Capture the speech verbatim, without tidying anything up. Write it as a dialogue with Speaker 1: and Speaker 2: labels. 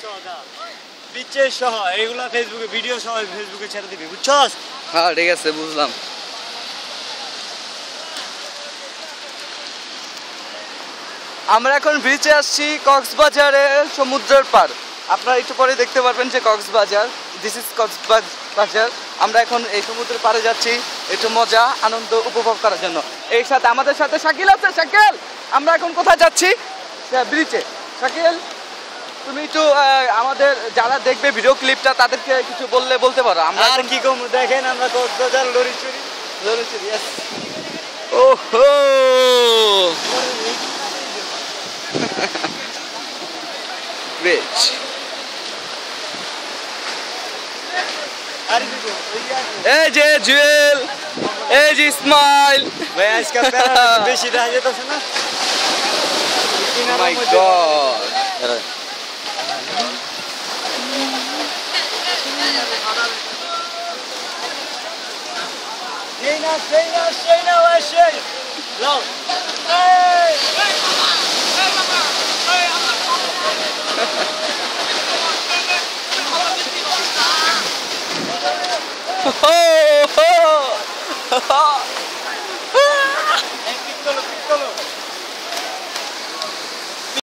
Speaker 1: সহ দা বিচের সহ এগুলা ফেসবুকে ভিডিও সহ ফেসবুকে ছেড়ে দিবি বুঝছস?
Speaker 2: হ্যাঁ ঠিক আছে বুঝলাম। আমরা এখন বিচে আসছি কক্সবাজারে সমুদ্রের পার। আপনারা একটু পরে দেখতে পারবেন যে কক্সবাজার, দিস ইজ কক্সবাজার। আমরা এখন এই সমুদ্রের পাড়ে যাচ্ছি একটু মজা আনন্দ উপভোগ করার জন্য। এই সাথে আমাদের সাথে শাকিল আছে। শাকিল, আমরা এখন কোথায় যাচ্ছি? ব্রিচে। শাকিল, তুমি একটু আমাদের যারা দেখবে ভিডিও ক্লিপটা তাদেরকে কিছু বললে বলতে পারো। আমরা
Speaker 1: আর কি কম দেখেন আমরা কক্সবাজার লরিচুরি
Speaker 2: লরিচুরি। यस। ওহো ব্রিজ। এই যে জুয়েল, এই যে ইসমাইল
Speaker 1: ভাই আজকে বেশি দেখা যেতেছে না?
Speaker 2: My god.
Speaker 1: সেই না সেই না সেই না সেই লাও এই